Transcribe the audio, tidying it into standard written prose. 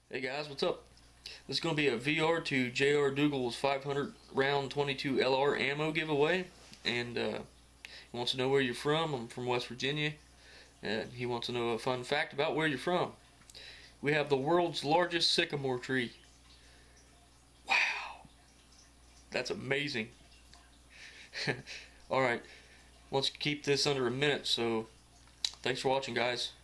Hey guys, what's up? This is going to be a VR to JR Dugal's 500 round 22 LR ammo giveaway, and he wants to know where you're from. I'm from West Virginia, and he wants to know a fun fact about where you're from. We have the world's largest sycamore tree. Wow, that's amazing. Alright, let's keep this under a minute, so thanks for watching, guys.